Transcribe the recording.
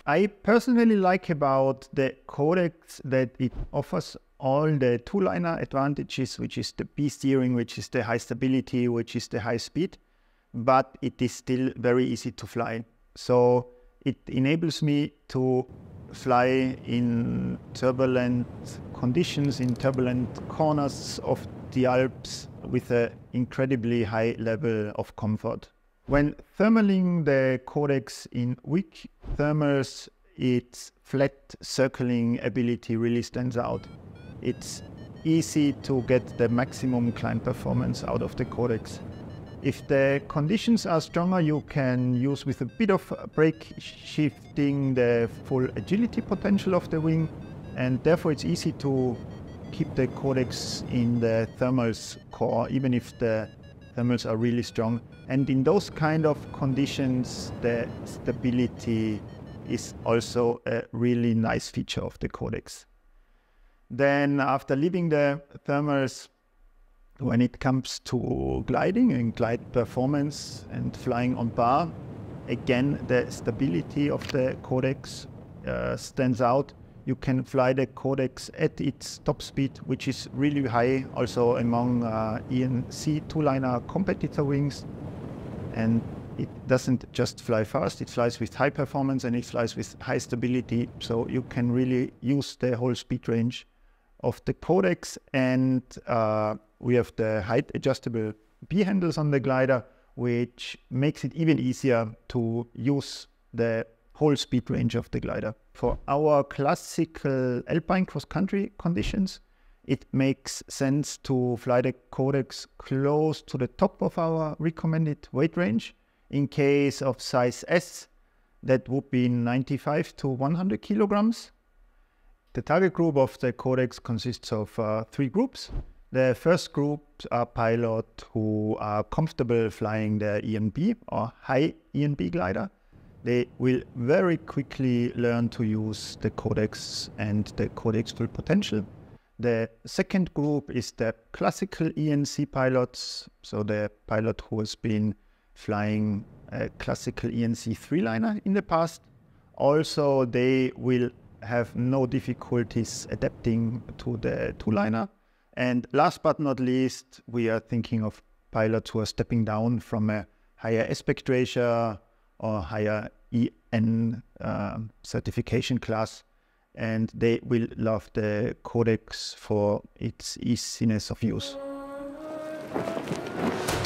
I personally like about the codex that it offers all the twoliner advantages, which is the B steering, which is the high stability, which is the high speed, but it is still very easy to fly. So it enables me to fly in turbulent conditions, in turbulent corners of the Alps with an incredibly high level of comfort. When thermaling the codex in weak thermals, its flat circling ability really stands out. It's easy to get the maximum climb performance out of the codex. If the conditions are stronger, you can use with a bit of brake shifting the full agility potential of the wing, and therefore it's easy to keep the codex in the thermals core, even if the thermals are really strong. And in those kind of conditions, the stability is also a really nice feature of the codex. Then after leaving the thermals, when it comes to gliding and glide performance and flying on bar, again, the stability of the codex stands out. You can fly the codex at its top speed, which is really high also among EN-C Zweileiners competitor wings. And it doesn't just fly fast, it flies with high performance and it flies with high stability. So you can really use the whole speed range of the codex. And we have the height adjustable B handles on the glider, which makes it even easier to use the whole speed range of the glider. For our classical alpine cross-country conditions, it makes sense to fly the codex close to the top of our recommended weight range. In case of size S, that would be 95 to 100 kilograms. The target group of the codex consists of 3 groups. The first group are pilots who are comfortable flying the ENB or high ENB glider. They will very quickly learn to use the codex and the codex full potential. The second group is the classical EN-C pilots, so the pilot who has been flying a classical EN-C Zweiliner in the past. Also, they will have no difficulties adapting to the twoliner. And last but not least, we are thinking of pilots who are stepping down from a higher aspect ratio or higher EN certification class, and they will love the codex for its easiness of use.